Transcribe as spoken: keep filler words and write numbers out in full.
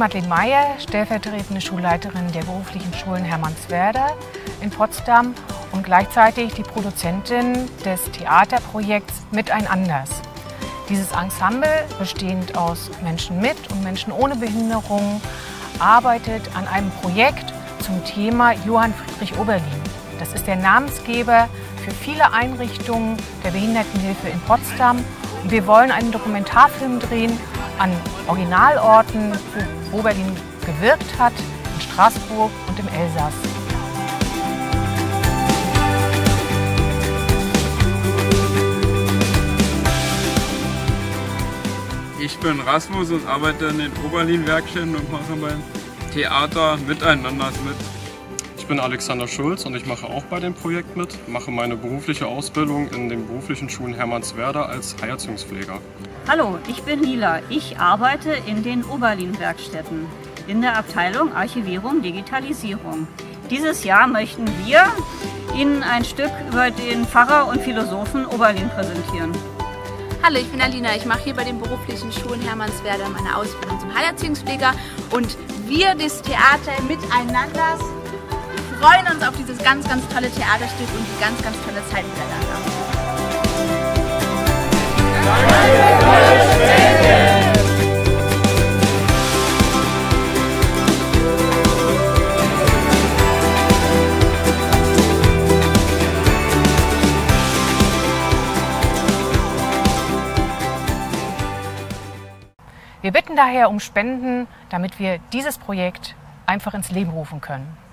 Madeleine Meyer, stellvertretende Schulleiterin der beruflichen Schulen Hermannswerder in Potsdam und gleichzeitig die Produzentin des Theaterprojekts Mit ein Anders. Dieses Ensemble, bestehend aus Menschen mit und Menschen ohne Behinderung, arbeitet an einem Projekt zum Thema Johann Friedrich Oberlin. Das ist der Namensgeber für viele Einrichtungen der Behindertenhilfe in Potsdam. Und wir wollen einen Dokumentarfilm drehen an Originalorten, wo Oberlin gewirkt hat, in Straßburg und im Elsass. Ich bin Rasmus und arbeite in den Oberlin-Werkstätten und mache beim Theater Miteinander mit. Ich bin Alexander Schulz und ich mache auch bei dem Projekt mit, mache meine berufliche Ausbildung in den beruflichen Schulen Hermannswerder als Heilerziehungspfleger. Hallo, ich bin Lila. Ich arbeite in den Oberlin-Werkstätten in der Abteilung Archivierung Digitalisierung. Dieses Jahr möchten wir Ihnen ein Stück über den Pfarrer und Philosophen Oberlin präsentieren. Hallo, ich bin Alina. Ich mache hier bei den beruflichen Schulen Hermannswerder meine Ausbildung zum Heilerziehungspfleger und wir, das Theater Miteinander, freuen uns auf dieses ganz, ganz tolle Theaterstück und die ganz, ganz tolle Zeit miteinander. Wir bitten daher um Spenden, damit wir dieses Projekt einfach ins Leben rufen können.